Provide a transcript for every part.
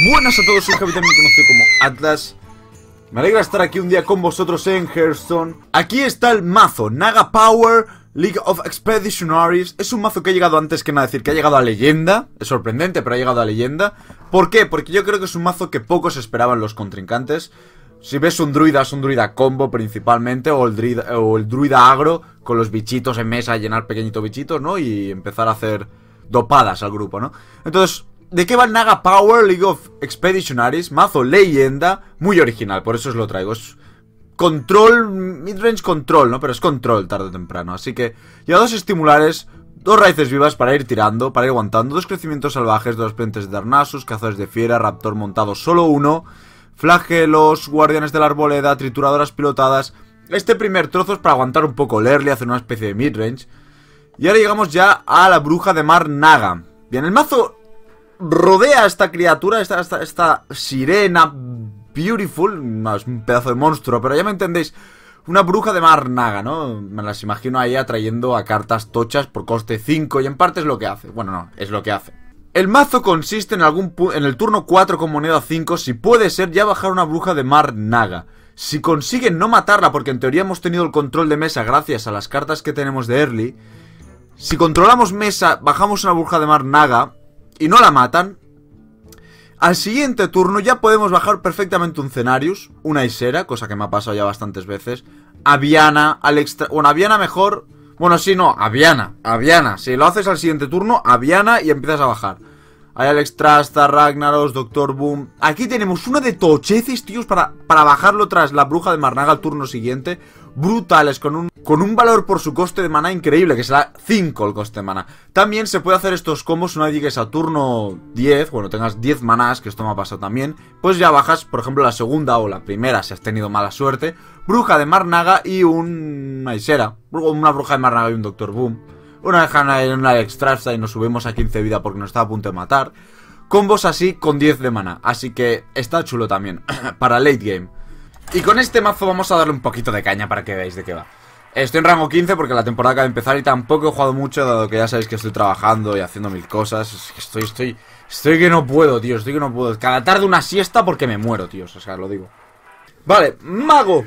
Buenas a todos, soy Javi, también conocido como Atlas. Me alegra estar aquí un día con vosotros en Hearthstone. Aquí está el mazo Naga Power League of Expeditionaries. Es un mazo que ha llegado antes que nada, decir que ha llegado a leyenda. Es sorprendente, pero ha llegado a leyenda. ¿Por qué? Porque yo creo que es un mazo que pocos esperaban los contrincantes. Si ves un druida, es un druida combo principalmente, o el druida agro, con los bichitos en mesa, llenar pequeñitos bichitos, ¿no? Y empezar a hacer dopadas al grupo, ¿no? Entonces, ¿de qué va el Naga Power League of Expeditionaries? Mazo leyenda, muy original, por eso os lo traigo. Es control, midrange control, ¿no? Pero es control tarde o temprano. Así que lleva dos estimulares, dos raíces vivas para ir tirando, para ir aguantando, dos crecimientos salvajes, dos pentes de Darnassus, cazadores de fiera, raptor montado solo uno, flagelos, guardianes de la arboleda, trituradoras pilotadas. Este primer trozo es para aguantar un poco el early, hacer una especie de midrange. Y ahora llegamos ya a la bruja de mar Naga. Bien, el mazo rodea a esta criatura, esta sirena beautiful, no, es un pedazo de monstruo, pero ya me entendéis. Una bruja de mar Naga, ¿no? Me las imagino ahí atrayendo a cartas tochas por coste 5 y en parte es lo que hace. Bueno, no, es lo que hace. El mazo consiste en en el turno 4 con moneda 5, si puede ser, ya bajar una bruja de mar Naga. Si consiguen no matarla, porque en teoría hemos tenido el control de mesa gracias a las cartas que tenemos de early. Si controlamos mesa, bajamos una bruja de mar Naga y no la matan, al siguiente turno ya podemos bajar perfectamente un Cenarius, una Isera, cosa que me ha pasado ya bastantes veces, Aviana, bueno, Aviana mejor, bueno, sí, no, Aviana, si lo haces al siguiente turno, Aviana y empiezas a bajar. Hay Alexstrasza, Ragnaros, Doctor Boom. Aquí tenemos una de tocheces, tíos, para bajarlo tras la bruja de mar Naga al turno siguiente. Brutales, con un valor por su coste de maná increíble, que será 5 el coste de maná. También se puede hacer estos combos una vez llegues a turno 10, bueno, tengas 10 manás, que esto me ha pasado también. Pues ya bajas, por ejemplo, la segunda o la primera, si has tenido mala suerte, bruja de mar Naga y una Isera. Una bruja de mar Naga y un Doctor Boom. Una dejana y una Alexstrasza y nos subimos a 15 vida porque nos estaba a punto de matar. Combos así con 10 de mana, así que está chulo también para late game. Y con este mazo vamos a darle un poquito de caña para que veáis de qué va. Estoy en rango 15 porque la temporada acaba de empezar y tampoco he jugado mucho, dado que ya sabéis que estoy trabajando y haciendo mil cosas. Es que estoy que no puedo, tío, estoy que no puedo. Cada tarde una siesta porque me muero, tío, o sea, lo digo. Vale, mago.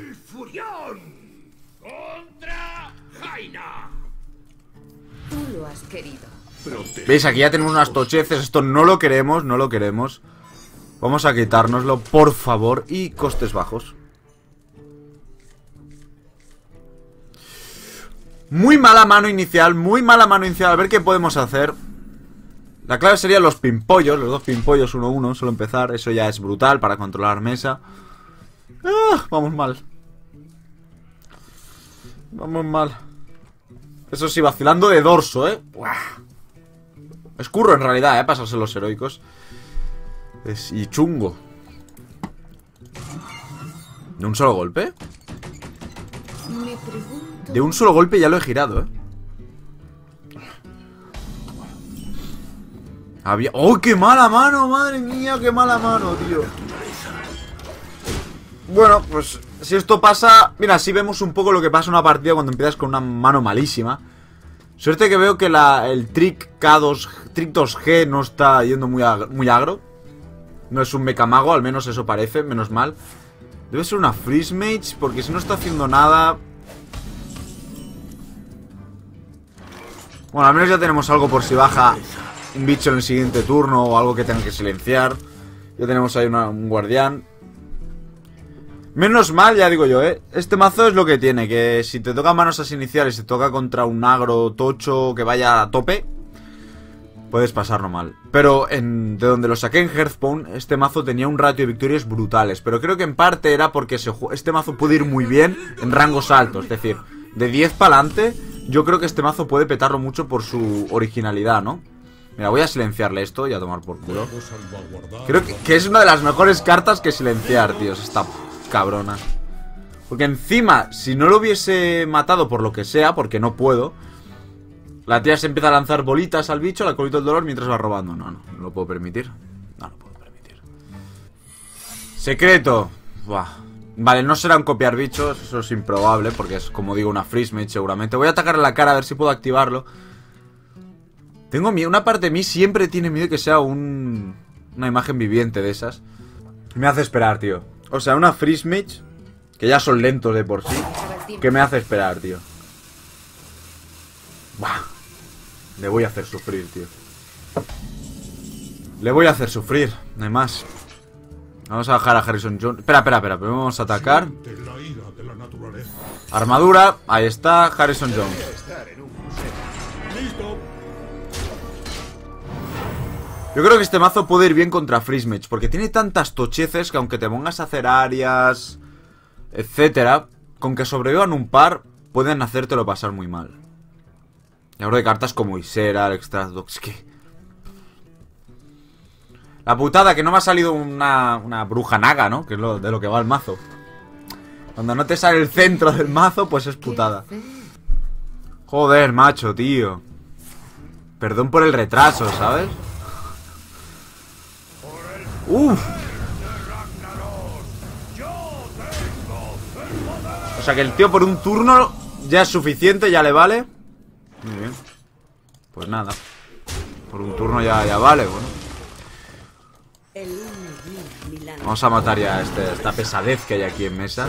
Tú lo has querido. ¿Veis? Aquí ya tenemos unas tocheces. Esto no lo queremos, no lo queremos. Vamos a quitárnoslo, por favor. Y costes bajos. Muy mala mano inicial, muy mala mano inicial. A ver qué podemos hacer. La clave serían los pimpollos, los dos pimpollos 1-1, solo empezar. Eso ya es brutal para controlar mesa. Vamos mal. Vamos mal. Eso sí, vacilando de dorso, Buah. Es curro en realidad, pasarse los heroicos. Y chungo. ¿De un solo golpe? Me pregunto... De un solo golpe ya lo he girado, Había... ¡Oh, qué mala mano! ¡Madre mía, qué mala mano, tío! Bueno, pues si esto pasa... Mira, así vemos un poco lo que pasa en una partida cuando empiezas con una mano malísima. Suerte que veo que el Trick 2G no está yendo muy agro. No es un mecha mago, al menos eso parece, menos mal. Debe ser una Freeze Mage, porque si no está haciendo nada... Bueno, al menos ya tenemos algo por si baja un bicho en el siguiente turno o algo que tenga que silenciar. Ya tenemos ahí un guardián. Menos mal, ya digo yo, Este mazo es lo que tiene, que si te toca manos así iniciales, si te toca contra un agro tocho que vaya a tope, puedes pasarlo mal. Pero de donde lo saqué en Hearthstone, este mazo tenía un ratio de victorias brutales. Pero creo que en parte era porque este mazo puede ir muy bien en rangos altos. Es decir, de 10 para adelante, yo creo que este mazo puede petarlo mucho por su originalidad, ¿no? Mira, voy a silenciarle esto y a tomar por culo. Creo que es una de las mejores cartas que silenciar, tíos, esta cabrona. Porque encima, si no lo hubiese matado por lo que sea, porque no puedo, la tía se empieza a lanzar bolitas al bicho, la colita del dolor, mientras va robando. No lo puedo permitir. No lo puedo permitir. Secreto. Buah. Vale, no será un copiar bichos, eso es improbable, porque es, como digo, una Freeze Mage seguramente. Voy a atacarle la cara a ver si puedo activarlo. Tengo miedo, una parte de mí siempre tiene miedo de que sea un Una imagen viviente de esas. Me hace esperar, tío. O sea, una Freeze Mage, que ya son lentos de por sí, que me hace esperar, tío. Buah. Le voy a hacer sufrir, tío. Le voy a hacer sufrir, no hay más. Vamos a bajar a Harrison Jones. Espera, primero vamos a atacar. Armadura, ahí está, Harrison Jones. Yo creo que este mazo puede ir bien contra Freeze Mage, porque tiene tantas tocheces que aunque te pongas a hacer áreas, etcétera, con que sobrevivan un par, pueden hacértelo pasar muy mal. Y hablo de cartas como Isera, el Extradox, que... La putada que no me ha salido una bruja naga, ¿no? Que es de lo que va el mazo. Cuando no te sale el centro del mazo, pues es putada. Joder, macho, tío. Perdón por el retraso, ¿sabes? Uff. O sea que el tío por un turno ya es suficiente, ya le vale. Muy bien. Pues nada. Por un turno ya vale, bueno. Vamos a matar ya esta pesadez que hay aquí en mesa.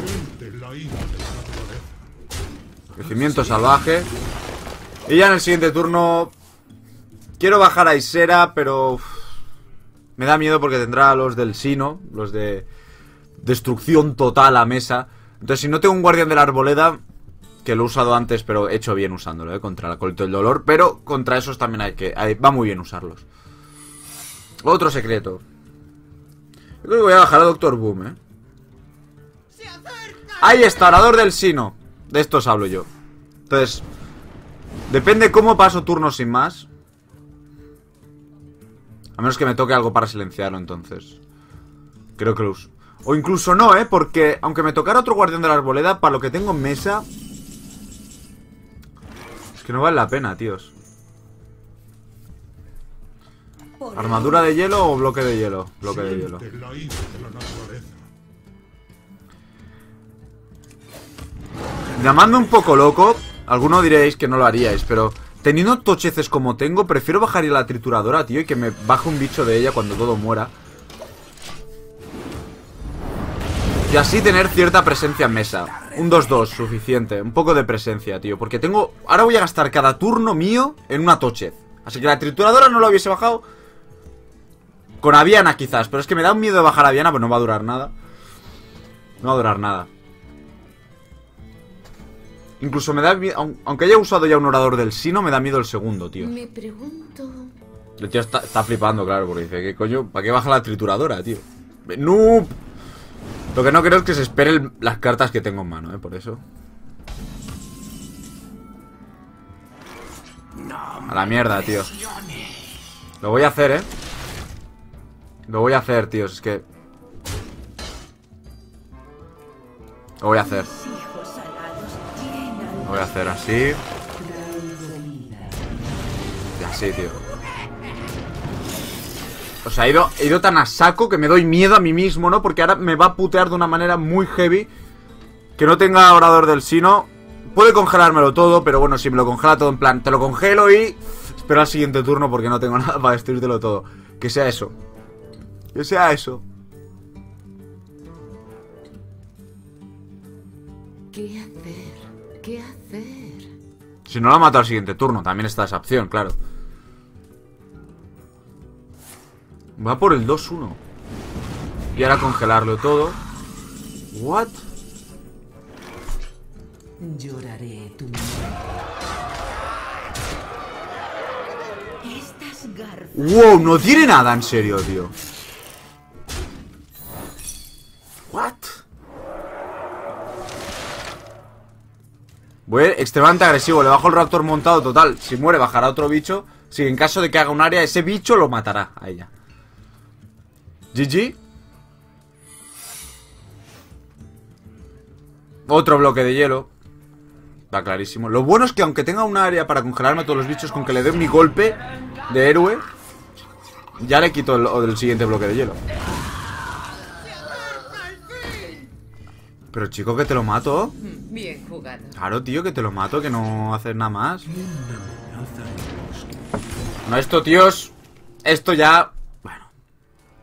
Crecimiento salvaje. Y ya en el siguiente turno quiero bajar a Isera, pero me da miedo porque tendrá los del Sino, los de destrucción total a mesa. Entonces si no tengo un guardián de la arboleda, que lo he usado antes, pero he hecho bien usándolo, contra el acolito del dolor. Pero contra esos también va muy bien usarlos. Otro secreto. Yo creo que voy a bajar a Doctor Boom, Ahí está, orador del Sino. De estos hablo yo. Entonces, depende cómo paso turnos sin más. A menos que me toque algo para silenciarlo, entonces creo que lo uso. O incluso no, porque aunque me tocara otro guardián de la arboleda, para lo que tengo en mesa, es que no vale la pena, tíos. ¿Armadura de hielo o bloque de hielo? Bloque de hielo. Llamadme un poco loco. Algunos diréis que no lo haríais, pero teniendo tocheces como tengo, prefiero bajar a la trituradora, tío, y que me baje un bicho de ella cuando todo muera. Y así tener cierta presencia en mesa. Un 2-2, suficiente. Un poco de presencia, tío. Porque tengo... Ahora voy a gastar cada turno mío en una tochez. Así que la trituradora no lo hubiese bajado. Con Aviana quizás, pero es que me da un miedo de bajar a Aviana, pues no va a durar nada. No va a durar nada. Incluso me da miedo, aunque haya usado ya un orador del Sino, me da miedo el segundo, tío. Me pregunto... El tío está flipando, claro, porque dice, ¿qué coño? ¿Para qué baja la trituradora, tío? ¡Noob! Lo que no creo es que se esperen las cartas que tengo en mano, por eso. A la mierda, tío. Lo voy a hacer, Lo voy a hacer, tíos, es que... Lo voy a hacer. Lo voy a hacer así. Y así, tío. O sea, he ido tan a saco que me doy miedo a mí mismo, ¿no? Porque ahora me va a putear de una manera muy heavy. Que no tenga orador del Sino. Puede congelármelo todo, pero bueno, si me lo congela todo en plan, te lo congelo y... Espero al siguiente turno porque no tengo nada para destruírtelo todo. Que sea eso. Que sea eso. ¿Qué hacer? ¿Qué hacer? Si no la mato al siguiente turno, también está esa opción, claro. Va por el 2-1. Y ahora congelarlo todo. What? Lloraré tu muerte. Estas garfas. Wow, no tiene nada, en serio, tío. What? Voy extremadamente agresivo. Le bajo el raptor montado, total. Si muere bajará otro bicho. Si en caso de que haga un área, ese bicho lo matará a ella. GG. Otro bloque de hielo. Va clarísimo. Lo bueno es que aunque tenga un área para congelarme a todos los bichos, con que le dé mi golpe de héroe, ya le quito el siguiente bloque de hielo. Pero chico, que te lo mato. Bien jugado. Claro, tío, que te lo mato, que no haces nada más. No, esto, tíos. Esto ya... Bueno.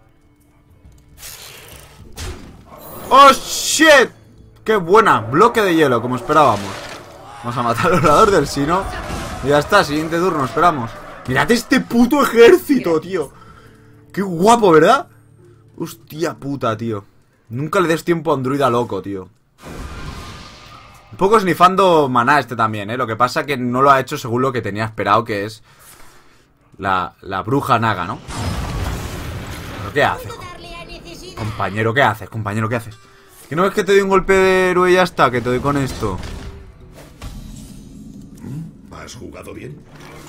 ¡Oh, shit! ¡Qué buena! Bloque de hielo, como esperábamos. Vamos a matar al orador del Sino. Y ya está, siguiente turno, esperamos. Mirad este puto ejército, tío. Qué guapo, ¿verdad? Hostia puta, tío. Nunca le des tiempo a un druida loco, tío. Un poco snifando maná este también, ¿eh? Lo que pasa que no lo ha hecho según lo que tenía esperado, que es la bruja naga, ¿no? ¿Pero qué haces? Compañero, ¿qué haces? Compañero, ¿qué haces? Que no es que te doy un golpe de héroe y ya está, que te doy con esto. ¿Has jugado bien?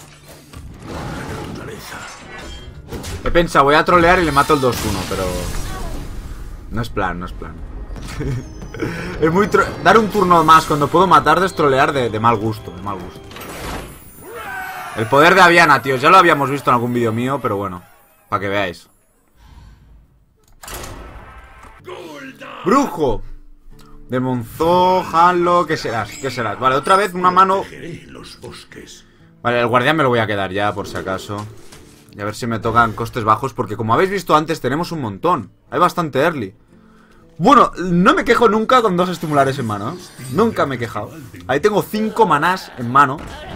He pensado, voy a trolear y le mato el 2-1, pero... No es plan, no es plan. Es muy... Dar un turno más cuando puedo matar es trolear de mal gusto, de mal gusto. El poder de Aviana, tío, ya lo habíamos visto en algún vídeo mío, pero bueno, para que veáis. Brujo de Monzó, Hanlo, ¿qué serás? ¿Qué serás? Vale, otra vez una mano. Vale, el guardián me lo voy a quedar ya, por si acaso. Y a ver si me tocan costes bajos, porque como habéis visto antes, tenemos un montón. Hay bastante early. Bueno, no me quejo nunca con 2 estimulares en mano, ¿eh? Nunca me he quejado. Ahí tengo 5 manás en mano.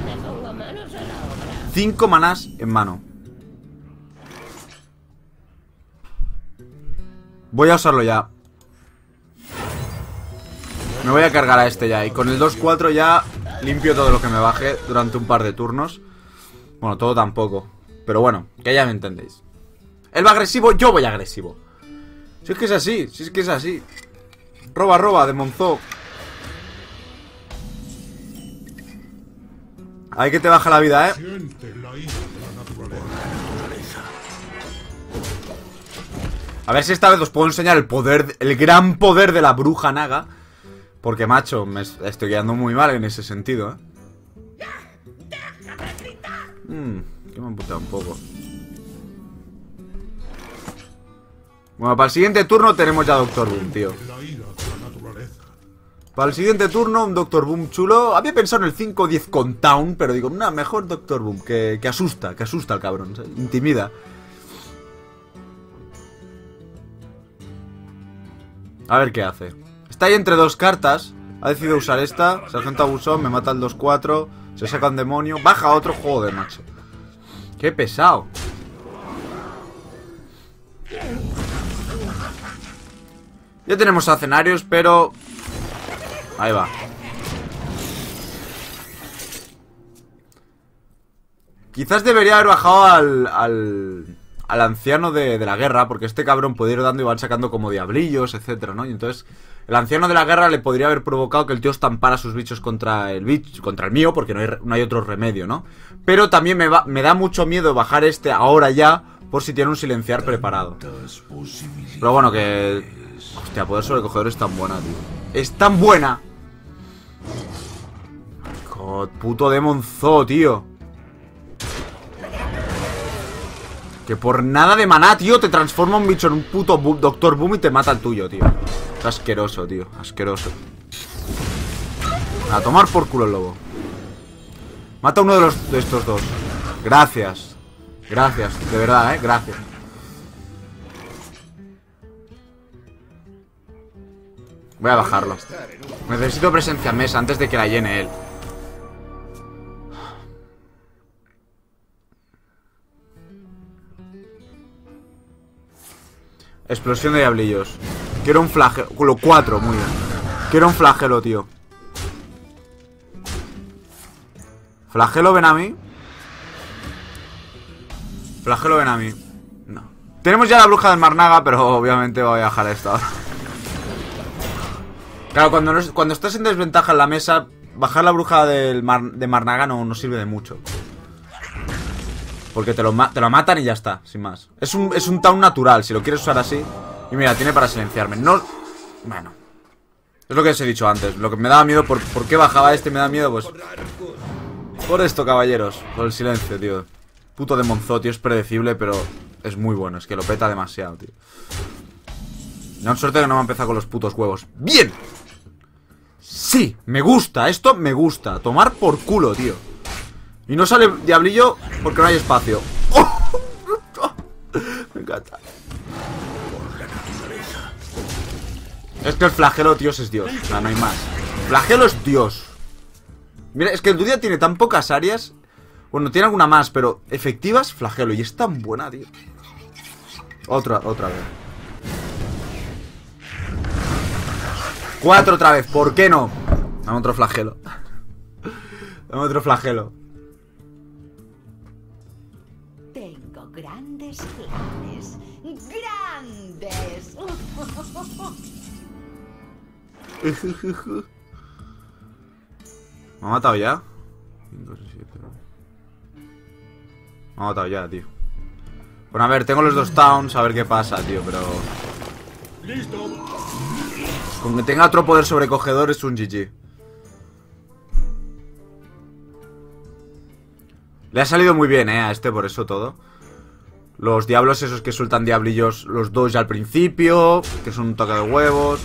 5 manás en mano. Voy a usarlo ya. Me voy a cargar a este ya. Y con el 2-4 ya limpio todo lo que me baje durante un par de turnos. Bueno, todo tampoco, pero bueno, que ya me entendéis. Él va agresivo, yo voy agresivo. Si es que es así, si es que es así. Roba, roba, de Monzó. Ahí que te baja la vida, ¿eh? A ver si esta vez os puedo enseñar el poder, el gran poder de la bruja naga. Porque, macho, me estoy quedando muy mal en ese sentido, ¿eh? Que me han puteado un poco. Bueno, para el siguiente turno tenemos ya Doctor Boom, tío. Para el siguiente turno, un Doctor Boom chulo. Había pensado en el 5-10 con Town, pero digo, no, mejor Doctor Boom, que asusta al cabrón, ¿sabes? Intimida. A ver qué hace. Está ahí entre 2 cartas. Ha decidido usar esta. Sargento abusón, me mata el 2-4. Se saca un demonio. Baja otro, joder, macho. Qué pesado. Ya tenemos escenarios, pero... Ahí va. Quizás debería haber bajado al anciano de la guerra, porque este cabrón puede ir dando y van sacando como diablillos, etcétera, ¿no? Y entonces el anciano de la guerra le podría haber provocado que el tío estampara sus bichos contra el mío, porque no hay otro remedio, ¿no? Pero también me da mucho miedo bajar este ahora ya, por si tiene un silenciar preparado. Pero bueno, que... Hostia, poder sobrecogedor es tan buena, tío. Es tan buena. God, puto Demon Zoo, tío. Que por nada de maná, tío, te transforma un bicho en un puto Doctor Boom y te mata el tuyo, tío. Es asqueroso, tío, asqueroso. A tomar por culo el lobo. Mata a uno de estos dos. Gracias. Gracias, de verdad, gracias. Voy a bajarlo. Necesito presencia en mesa antes de que la llene él. Explosión de diablillos. Quiero un flagelo. 4, muy bien. Quiero un flagelo, tío. Flagelo, ven a mí. Flagelo, ven a mí. No. Tenemos ya la bruja del Mar Naga, pero obviamente voy a bajar esta ahora. Claro, cuando estás en desventaja en la mesa, bajar la bruja de Mar Naga no sirve de mucho. Porque te lo matan y ya está, sin más. Es un town natural, si lo quieres usar así. Y mira, tiene para silenciarme. No... Bueno. Es lo que os he dicho antes. Lo que me daba miedo, ¿por qué bajaba este? Me da miedo, pues... Por esto, caballeros. Por el silencio, tío. Puto de Monzó, tío, es predecible, pero... Es muy bueno, es que lo peta demasiado, tío. No, suerte que no me ha empezado con los putos huevos. ¡Bien! Sí, me gusta, esto me gusta. Tomar por culo, tío. Y no sale diablillo porque no hay espacio. ¡Oh! Me encanta. Es que el flagelo, Dios, es Dios. O sea, no hay más. Flagelo es Dios. Mira, es que el Dudia tiene tan pocas áreas. Bueno, tiene alguna más, pero efectivas, flagelo. Y es tan buena, tío. Otra vez. 4 otra vez, ¿por qué no? Dame otro flagelo. Dame otro flagelo. Tengo grandes planes. ¡Grandes! ¿Me ha matado ya? 5, 6, 7. Me ha matado ya, tío. Bueno, a ver, tengo los 2 towns, a ver qué pasa, tío, pero... Con que tenga otro poder sobrecogedor es un GG. Le ha salido muy bien, a este, por eso todo. Los diablos esos que sueltan diablillos, los 2 ya al principio, que son un toque de huevos.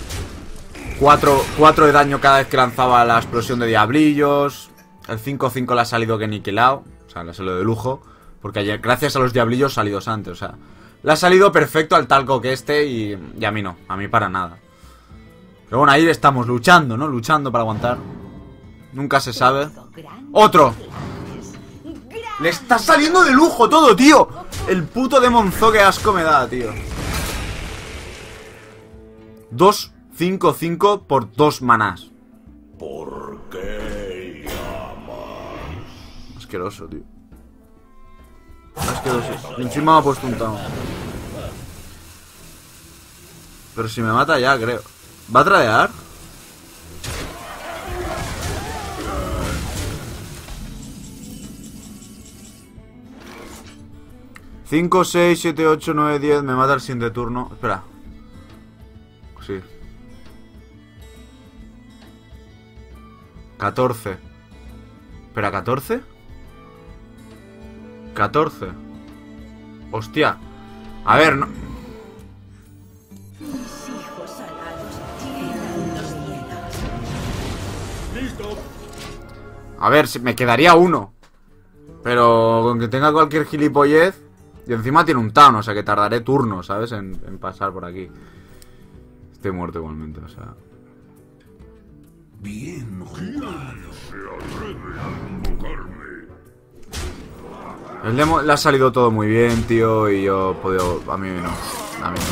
4 de daño cada vez que lanzaba la explosión de diablillos. El 5-5 le ha salido que niquelado. O sea, le ha salido de lujo. Porque ayer, gracias a los diablillos salidos antes, o sea, le ha salido perfecto al talco que este y a mí no, a mí para nada. Pero bueno, ahí estamos luchando, ¿no? Luchando para aguantar. Nunca se sabe. ¡Otro! ¡Le está saliendo de lujo todo, tío! El puto Demon Zoo, que asco me da, tío. 2, 5, 5 por 2 manás. ¿Por qué llamas? Asqueroso, tío. Asqueroso. Encima me ha puesto un town. Pero si me mata ya, creo. ¿Va a tradear? $5, 6, 7, 8, 9, 10. Me mata el siguiente turno. Espera. Sí. 14. Espera, ¿14? 14. Hostia. A ver, no... Mis hijos alados llenan los cielos. ¡Listo! A ver, me quedaría uno. Pero con que tenga cualquier gilipollez. Y encima tiene un town, o sea que tardaré turnos, ¿sabes? En pasar por aquí. Estoy muerto igualmente, o sea. Bien jugado. Se atreve a invocarme. El demo le ha salido todo muy bien, tío. Y yo he podido... A mí no. A mí no.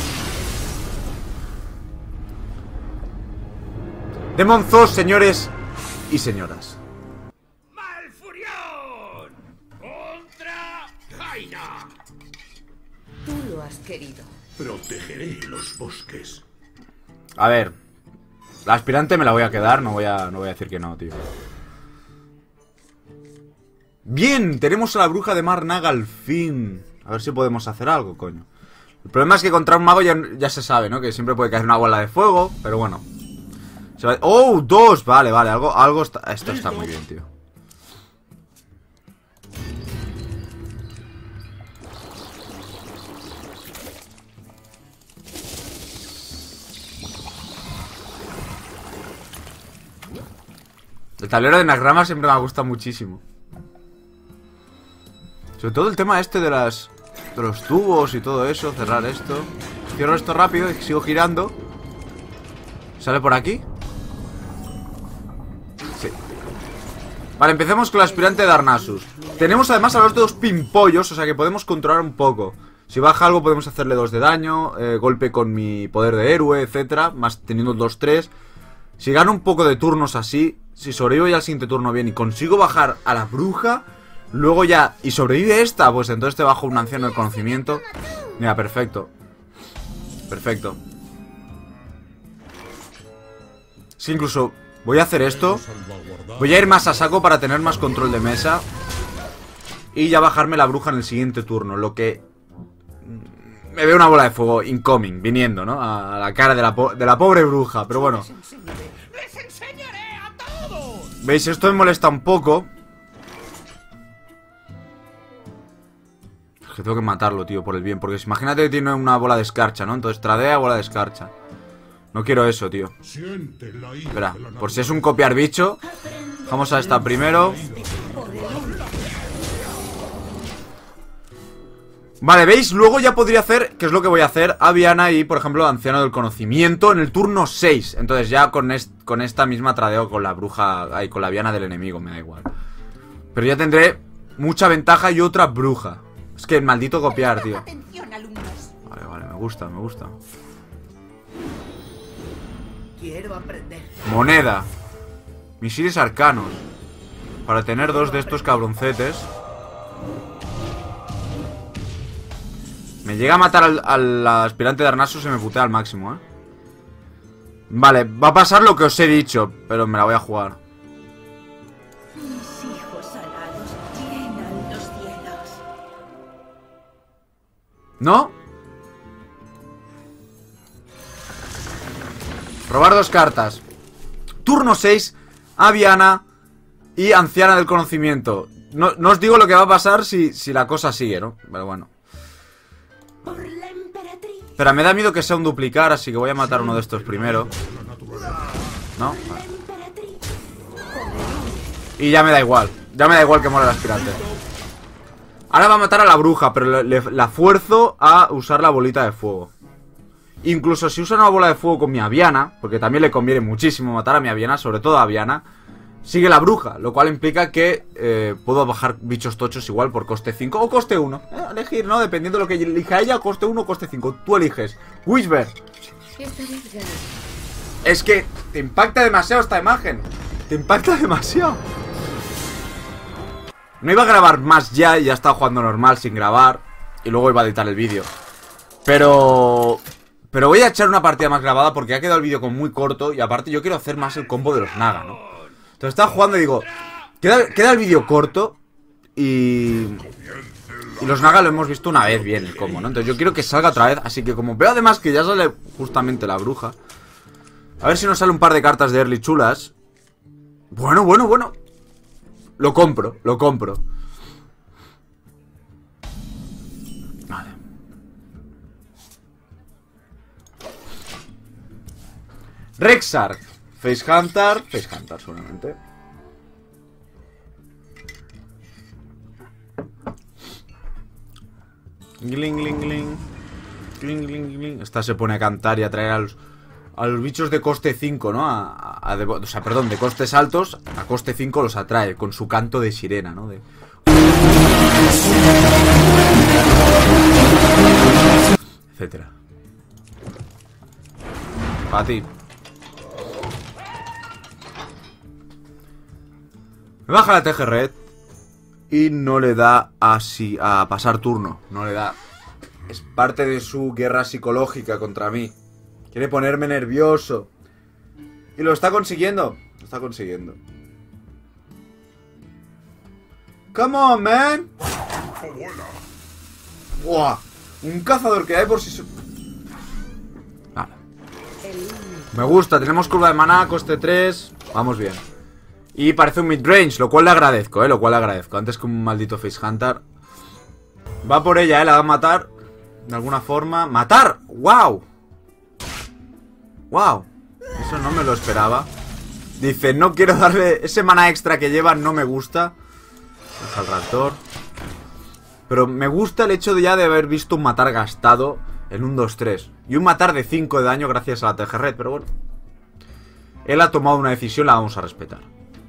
Demon Zoo, señores y señoras. ¡Malfurión! ¡Contra Jaina! Tú lo has querido. Protegeré los bosques. A ver. La aspirante me la voy a quedar. No voy a decir que no, tío. Bien, tenemos a la bruja de Mar Naga al fin. A ver si podemos hacer algo, coño. El problema es que contra un mago ya se sabe, ¿no? Que siempre puede caer una bola de fuego. Pero bueno. ¡Oh! 2. Vale, vale. Algo está... Esto está muy bien, tío. El tablero de Nagrama siempre me ha gustado muchísimo. Sobre todo el tema este de los tubos y todo eso. Cerrar esto. Cierro esto rápido y sigo girando. ¿Sale por aquí? Sí. Vale, empecemos con la aspirante de Darnassus. Tenemos además a los 2 pimpollos, o sea que podemos controlar un poco. Si baja algo podemos hacerle 2 de daño. Golpe con mi poder de héroe, etcétera. Más teniendo 2-3. Si gano un poco de turnos así, si sobrevivo ya al siguiente turno bien y consigo bajar a la bruja, luego ya... Y sobrevive esta, pues entonces te bajo un anciano del conocimiento. Mira, perfecto. Perfecto. Sí, incluso voy a hacer esto. Voy a ir más a saco para tener más control de mesa. Y ya bajarme la bruja en el siguiente turno. Lo que... Me veo una bola de fuego incoming, viniendo, ¿no? A la cara de la pobre bruja, pero bueno. ¡Les enseñaré a todos! ¿Veis? Esto me molesta un poco. Es que tengo que matarlo, tío, por el bien. Porque imagínate que tiene una bola de escarcha, ¿no? Entonces tradea bola de escarcha. No quiero eso, tío. Siente la ira Espera, de la por si es un copiar bicho. Vamos a esta primero. Vale, ¿veis? Luego ya podría hacer, que es lo que voy a hacer, a Viana y, por ejemplo, Anciano del Conocimiento en el turno 6. Entonces ya con esta misma tradeo con la bruja, ay, con la Viana del enemigo, me da igual. Pero ya tendré mucha ventaja y otra bruja. Es que el maldito copiar, tío. Atención, alumnos. Vale, vale, me gusta, me gusta. Quiero aprender. Moneda. Misiles arcanos. Para tener 2 de estos cabroncetes. Me llega a matar al aspirante de Arnaso, se me putea al máximo, ¿eh? Vale, va a pasar lo que os he dicho, pero me la voy a jugar. Mis hijos alados llenan los cielos. ¿No? Robar 2 cartas. Turno 6, Aviana y Anciana del Conocimiento. No os digo lo que va a pasar si la cosa sigue, ¿no? Pero bueno. Por la emperatriz. Pero me da miedo que sea un duplicar, así que voy a matar uno de estos primero. ¿No? La emperatriz. Y ya me da igual. Ya me da igual que muera el aspirante. Ahora va a matar a la bruja, pero la fuerzo a usar la bolita de fuego. Incluso si usa una bola de fuego con mi Aviana, porque también le conviene muchísimo matar a mi Aviana, sobre todo a Aviana, sigue la bruja, lo cual implica que puedo bajar bichos tochos igual por coste 5 o coste 1. Elegir, ¿no? Dependiendo de lo que elija ella, coste 1 o coste 5. Tú eliges. Whisper. Es que te impacta demasiado esta imagen. Te impacta demasiado. No iba a grabar más ya estaba jugando normal sin grabar. Y luego iba a editar el vídeo. Pero voy a echar una partida más grabada porque ha quedado el vídeo como muy corto. Y aparte yo quiero hacer más el combo de los Naga, ¿no? Entonces estaba jugando y digo, queda el vídeo corto y los Naga lo hemos visto una vez bien el combo, ¿no? Entonces yo quiero que salga otra vez, así que como veo además que ya sale justamente la bruja, a ver si nos sale un par de cartas de early chulas. Bueno. Lo compro. Vale. Rexark. Facehunter seguramente. Gling. Esta se pone a cantar y a traer a los bichos de coste 5, ¿no? O sea, perdón, de costes altos a coste 5 los atrae con su canto de sirena, ¿no? Etcétera. Para ti. Me baja la TG Red y no le da así a pasar turno. No le da. Es parte de su guerra psicológica contra mí. Quiere ponerme nervioso. Y lo está consiguiendo. Come on, man. Buah. Un cazador que hay por si... Vale. Me gusta. Tenemos curva de maná, coste 3. Vamos bien. Y parece un midrange, lo cual le agradezco, Antes que un maldito Facehunter. Va por ella, la va a matar. De alguna forma. ¡Matar! ¡Wow! ¡Wow! Eso no me lo esperaba. Dice, no quiero darle... Ese mana extra que lleva no me gusta. Deja el raptor. Pero me gusta el hecho de ya de haber visto un matar gastado en un 2-3. Y un matar de 5 de daño gracias a la TG Red, pero bueno. Él ha tomado una decisión, la vamos a respetar.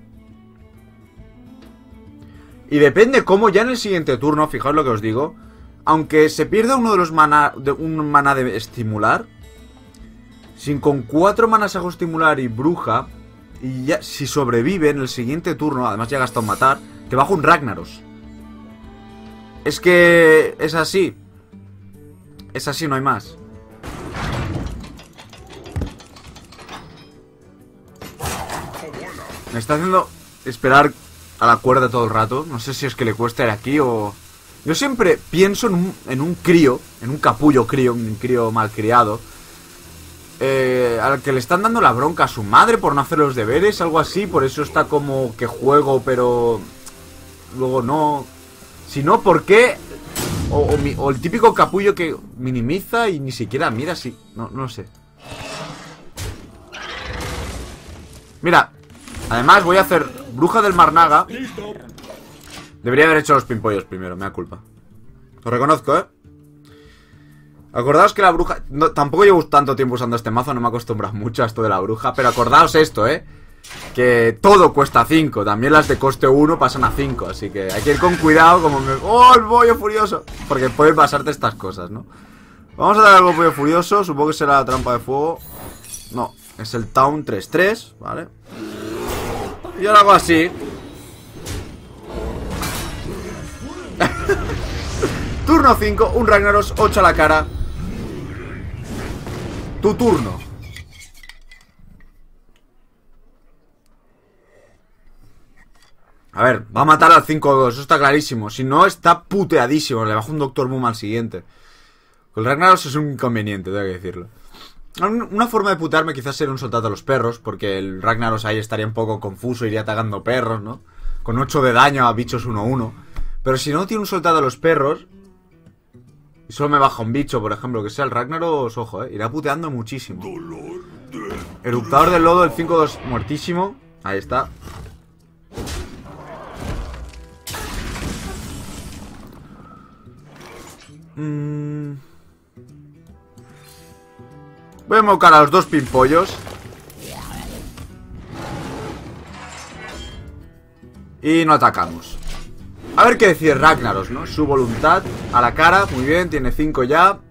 Y depende cómo ya en el siguiente turno, fijaos lo que os digo, aunque se pierda uno de los maná, un maná de estimular, si con 4 manas hago estimular y bruja, y ya si sobrevive en el siguiente turno, además ya ha gastado matar, te bajo un Ragnaros. Es que es así. Es así, no hay más. Me está haciendo esperar a la cuerda todo el rato. No sé si es que le cuesta ir aquí o... Yo siempre pienso en un crío, en un capullo crío, un crío malcriado, al que le están dando la bronca a su madre por no hacer los deberes, algo así. Por eso está como que juego, pero luego no. Si no, ¿por qué? O el típico capullo que minimiza y ni siquiera mira si... No sé. Mira, además voy a hacer Bruja del Mar Naga. Debería haber hecho los pimpollos primero, me da culpa. Lo reconozco, Acordaos que la bruja... No, tampoco llevo tanto tiempo usando este mazo, no me he acostumbrado mucho a esto de la bruja. Pero acordaos esto, que todo cuesta 5. También las de coste 1 pasan a 5. Así que hay que ir con cuidado como me... ¡Oh, el pollo furioso! Porque pueden pasarte estas cosas, ¿no? Vamos a dar algo pollo furioso. Supongo que será la trampa de fuego. No, es el Town 3-3, ¿vale? Y ahora hago así. Turno 5, un Ragnaros, 8 a la cara. Tu turno. A ver, va a matar al 5-2, eso está clarísimo. Si no, está puteadísimo. Le bajo un Doctor Boom al siguiente. El Ragnaros es un inconveniente, tengo que decirlo. Una forma de putearme quizás sería un soltado a los perros, porque el Ragnaros ahí estaría un poco confuso, iría tagando perros, ¿no? Con 8 de daño a bichos 1-1. Pero si no tiene un soltado a los perros y solo me baja un bicho, por ejemplo, que sea el Ragnaros, ojo, irá puteando muchísimo. Eruptador del lodo, el 5-2 muertísimo. Ahí está. Voy a invocar a los 2 pimpollos. Y no atacamos. A ver qué decide Ragnaros, ¿no? Su voluntad a la cara, muy bien, tiene 5 ya.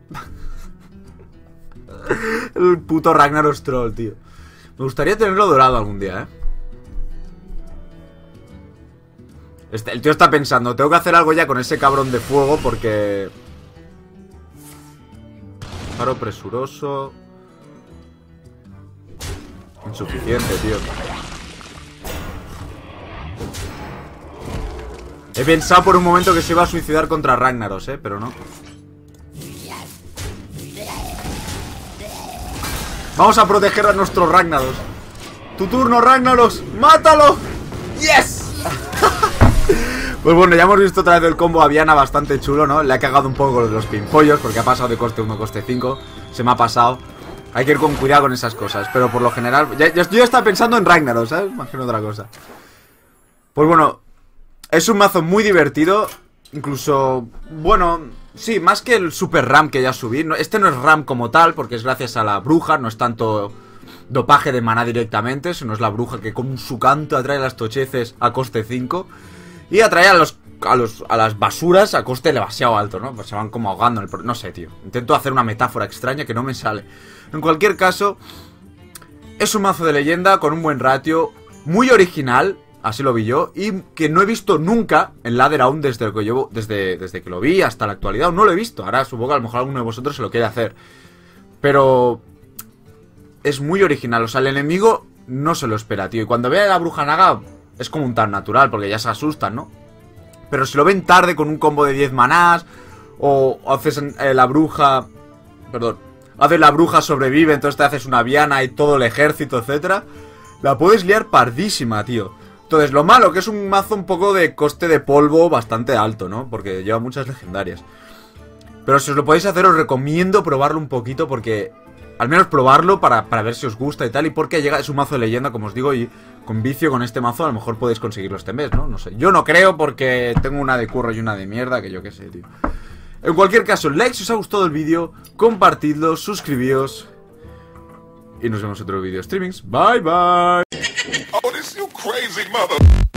El puto Ragnaros troll, tío. Me gustaría tenerlo dorado algún día, El tío está pensando, tengo que hacer algo ya con ese cabrón de fuego porque... Paro presuroso... Insuficiente, tío. He pensado por un momento que se iba a suicidar contra Ragnaros, pero no. Vamos a proteger a nuestro Ragnaros. Tu turno, Ragnaros. ¡Mátalo! ¡Yes! Pues bueno, ya hemos visto otra vez el combo a Viana bastante chulo, ¿no? Le ha cagado un poco los pimpollos porque ha pasado de coste 1 a coste 5. Se me ha pasado. Hay que ir con cuidado con esas cosas. Pero por lo general... Yo ya estaba pensando en Ragnaros, ¿sabes? Más que en otra cosa. Pues bueno... Es un mazo muy divertido. Incluso, bueno, sí, más que el super RAM que ya subí. Este no es RAM como tal, porque es gracias a la bruja. No es tanto dopaje de maná directamente, sino es la bruja que con su canto atrae las tocheces a coste 5. Y atrae a las basuras a coste demasiado alto, ¿no? Pues se van como ahogando en el... No sé, tío. Intento hacer una metáfora extraña que no me sale. En cualquier caso, es un mazo de leyenda con un buen ratio, muy original. Así lo vi yo, y que no he visto nunca en Ladder aún desde que llevo, desde que lo vi hasta la actualidad. No lo he visto, ahora supongo que a lo mejor alguno de vosotros se lo quiere hacer. Pero es muy original, o sea, el enemigo no se lo espera, tío. Y cuando ve a la bruja naga es como un tan natural, porque ya se asustan, ¿no? Pero si lo ven tarde con un combo de 10 manás, o haces la bruja... Perdón. Haces la bruja sobrevive, entonces te haces una Viana y todo el ejército, etcétera. La puedes liar pardísima, tío. Entonces, lo malo que es un mazo un poco de coste de polvo bastante alto, ¿no? Porque lleva muchas legendarias. Pero si os lo podéis hacer, os recomiendo probarlo un poquito porque... Al menos probarlo para ver si os gusta y tal. Y porque es un mazo de leyenda, como os digo, y con vicio con este mazo a lo mejor podéis conseguirlo este mes, ¿no? No sé. Yo no creo porque tengo una de curro y una de mierda, que yo qué sé, tío. En cualquier caso, like si os ha gustado el vídeo, compartidlo, suscribíos. Y nos vemos en otro vídeo streamings. Bye, bye. Oh, this you crazy mother...